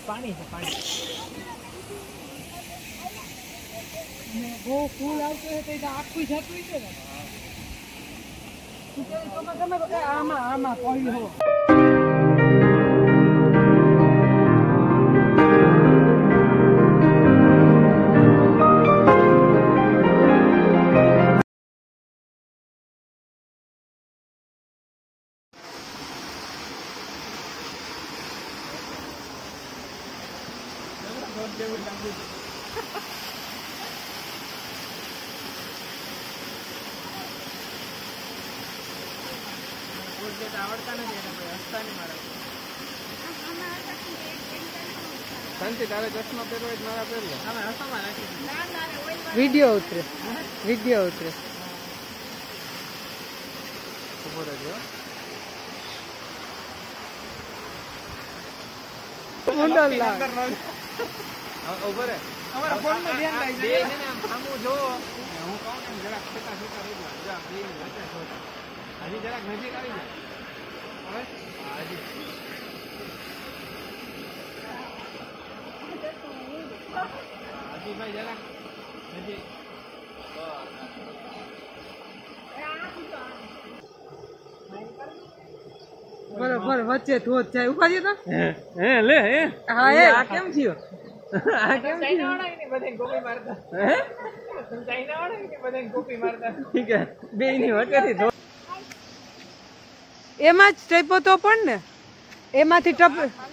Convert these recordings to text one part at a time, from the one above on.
पानी है पानी वो फूल આવતો હે તો આખું જતું છે ને તમે આમાં આમાં કોઈ હો आवड़ता नहीं हस्ता नहीं मारा शांति तारे चश्मा पहरो मारा पहर वीडियो उतरे उभो रहो उभो रे हमारा फोन में ध्यान दे ने सामू जो હું કહું ને જરા છેટા છેટા રહી જા બે વચ્ચે છોટા હજી જરાક નજીક આવી જા હવે હજી ભાઈ જરાક નજીક બરોબર વચ્ચે ધોધ જાય ઉભા રહ્યો તો હે લે હે હા એ આ કેમ થયો આ કેમ ચાઇના વાળા ને બધે ગોપી મારતા હે ચાઇના વાળા ને બધે ગોપી મારતા ઠીક હે બે ની વચ્ચેથી ધો એમાં જ ટપો તો પણ ને એમાંથી ટપ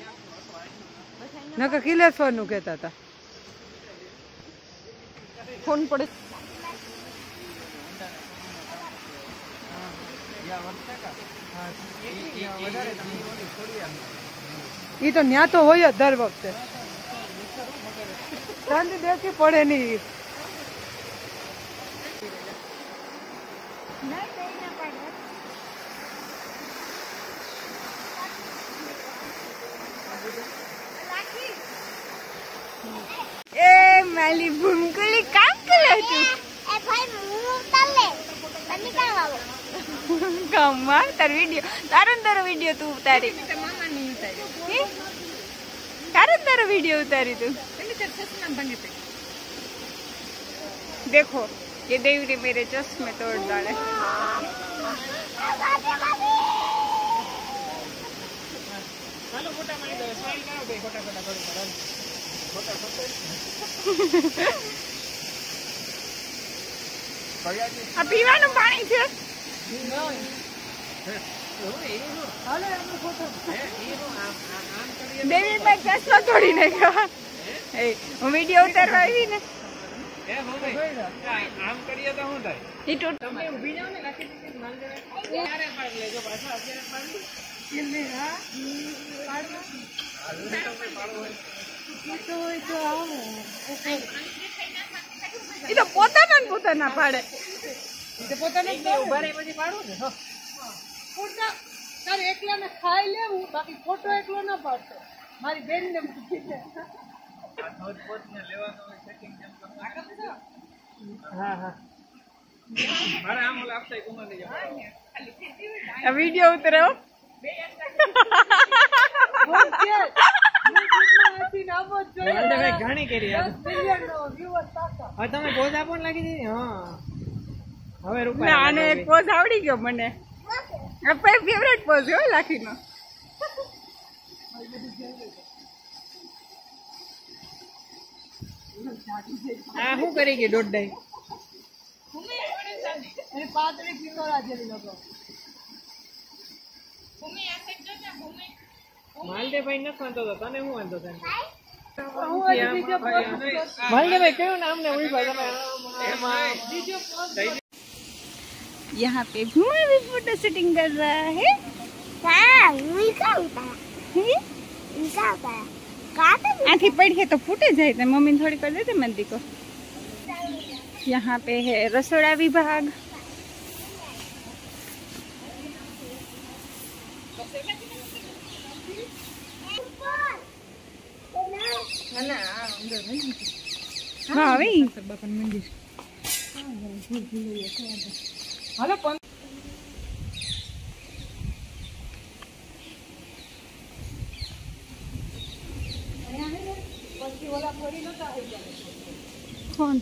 નકર કિલેશ્વર નું કહેતા હતા ફોન પડે ઈ તો ન્યા તો હોય જ દર વખતે શાંતિ દેખી પડે નહીં ए माली भूमकुली काम करे तू ए भाई मुंह तले तनी का वालो कमाल तार वीडियो तू उतारी मामा नहीं उतारी तारो वीडियो उतारी तू देखो ये देव ने मेरे चश्मे तोड़ डाले ચાલો ફોટા મારી દો સ્માઈલ કરો બે ફોટા કરો ફોટા આ પીવાનું પાણી છે દેવી ભાઈ ચશ્મા તોડી નાખ્યો હું વિડીયો ઉતારવા આવી ને આમ કરીએ તો શું થાય ઈ તો તમે ઊભી જાવ ને રાખી દીધી માલ જરા ક્યારે પાડ લેજો પાછા અત્યારે પાડ ઈ તો પોતાના પાડે ઉભા રહી પછી પાડવું ને તારે એકલા ને ખાઈ લેવું બાકી ફોટો એકલો ના પાડતો મારી બેન ને મારે આમ ઓલા આપતા કુમાર લઈ જાવ વિડીયો ઉતરાવો ઘણી કરી હવે તમે પોઝ આપો ને લાગી દીધી હા હવે રૂપિયા આને એક પોઝ આવડી ગયો મને ફેવરેટ પોઝ હો લાખીનો આ શું કરી ગઈ દોઢ ડાઈ પાતળી કિલોરા જેવી લોકો માલદેભાઈ નથી વાંધો તો તને શું વાંધો થાય માલદેભાઈ માલદેભાઈ કયું નામ ને ઉભા તમે यहाँ पे भूमि भी फोटो शूटिंग कर रहा है आँखें पड़ी है तो फूटे जाए थे मम्मी थोड़ी कर देते मंदी को यहाँ पे है रसोड़ा विभाग हाँ भाई मंदिर हेलो कौन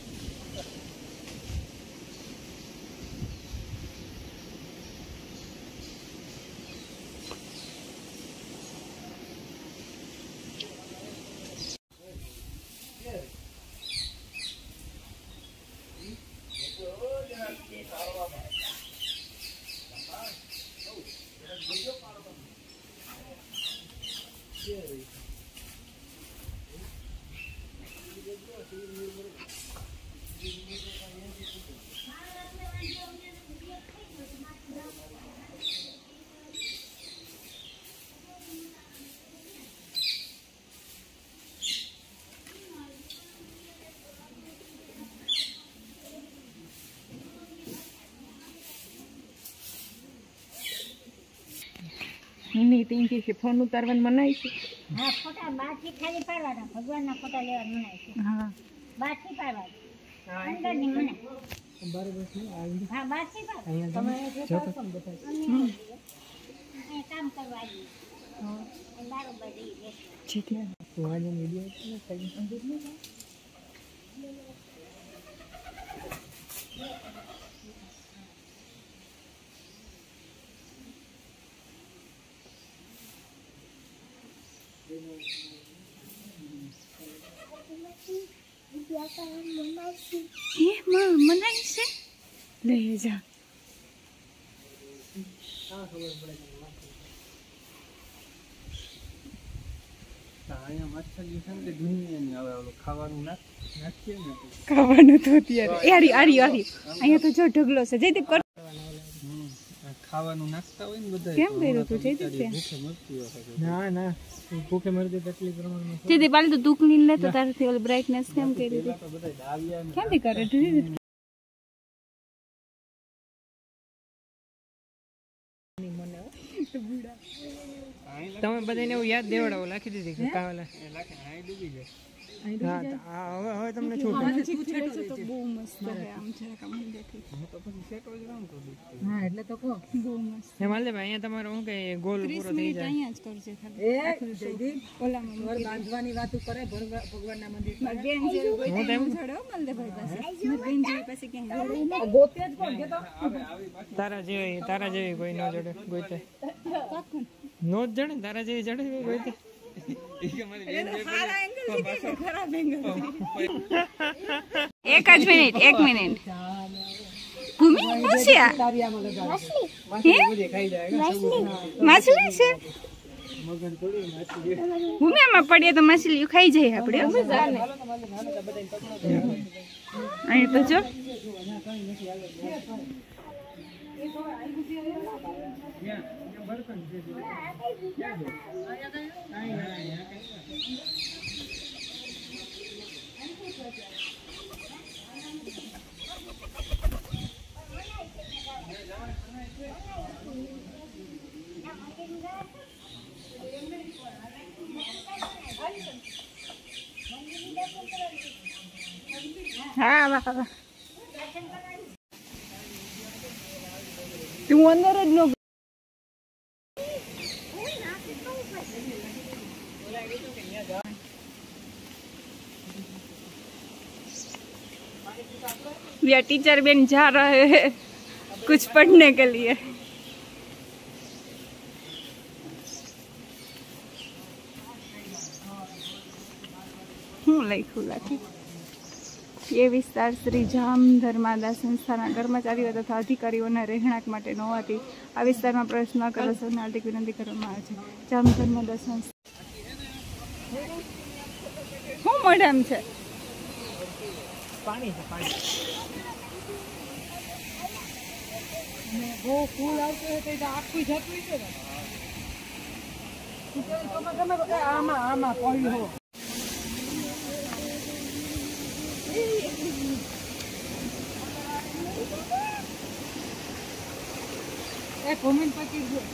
नहीं टिंकी के फोन उतारवन मनाई छे। हाँ फोटा बाकी खाली पाड़वाना भगवान ना फोटा लेवा मनाय छे। हाँ बाकी पाड़वाना अंदर नहीं मनाय बराबर છે આવી हाँ बाकी पाड़ તમે જો કામ બતાય એ કામ કરવા આવી એ બરાબર ઈ ठीक है તો આજે વિડિયો ને કઈ ये मां मनाई से ले जा અહીંયા મચ્છરી છે ને ધૂની ને આવે ઓલો ખાવાનું નાખીએ ને ખાવાનું તો અત્યારે આરી આરી આરી અહીંયા તો જો ઢગલો છે જયદીપ કર ખાવાનું નાખતા હોય ને બધા કેમ કર્યું તું જયદીપ ભૂખે મરતી હોય ના ના ભૂખે મરતી તકલીફ પ્રમાણમાં જયદીપ આલે તો દુખ નીલ લે તો તારથી ઓલ બ્રાઇટનેસ કેમ કરી દી બધા ડાલિયા કેમ થી કરે તું તમે બધાને એવું યાદ દેવડાવો લખી દીધી કે કાવલા લખી આઈ ડૂબી જાય હા હવે તમને છૂટ તો બહુ મસ્ત છે આમ છે કામ દેખી હું તો પછી સેટ જ રહું તો હા એટલે તો કો બહુ મસ્ત હે માલ દે ભાઈ અહીંયા તમારો હું કે ગોલ પૂરો થઈ જાય અહીંયા જ કરજે ખાલી એ જયદીપ ઓલામાં ઘર બાંધવાની વાતો કરે ભગવાનના મંદિર બેન જેવું કોઈ તેમ છોડો મલદેભાઈ પાસે બેન જેવી પાસે ક્યાં ગોતે જ કોણ કે તો તારા જેવી કોઈ ન જડે ગોઈતે નો જ જડે તારા જેવી જડે ગોઈતે एक मिनट भूमि मछली से भूमि में पड़े तो मछली खाई जाए आपड़े अहीं तो जो हाँ वाह तू अंदर ज नो ये टीचर बेन जा रहे हैं कुछ पढ़ने के लिए हूँ लखू लाखी ये विस्तार श्री जाम धर्मादास संस्थाना कर्मचारीओ तथा अधिकारीओना રહેણાંક માટે ન હોવાથી આ વિસ્તારમાં પ્રવેશ ન કરવા સૌને હાર્દિક વિનંતી કરવામાં આવે છે જામ ધર્માદાસ સંસ્થા શું મેડમ છે પાણી છે પાણી બહુ ફૂલ આવતું હોય તો આખું જતું છે ને તમે આમાં આમાં પડ્યું હો એ કોમેન્ટ પકી ગયો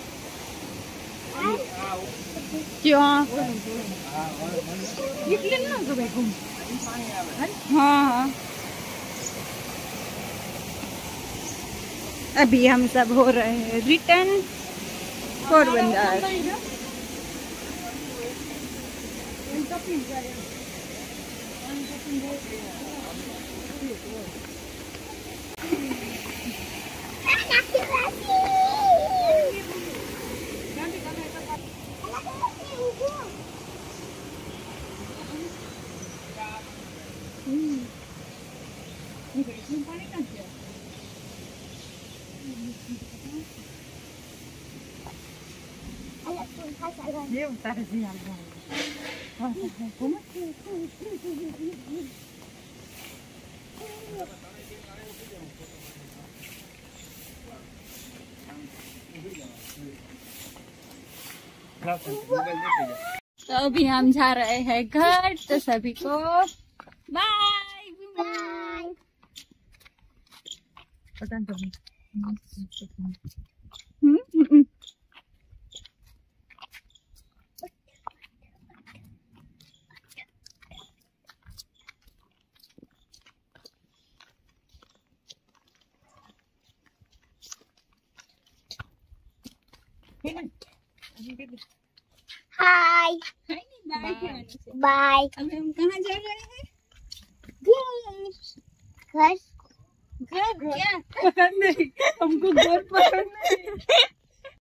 ક્યાં એટલે ના ગમે કોમ हाँ हाँ अभी हम सब हो रहे हैं रिटर्न पोरबंदर ये उतार दिया तो अभी हम जा रहे हैं घर, तो सभी को बाय बाय। पता नहीं हाय बाय। अभी हम कहाँ जा रहे हैं? घर घर क्या? पता नहीं, हमको घर पता नहीं।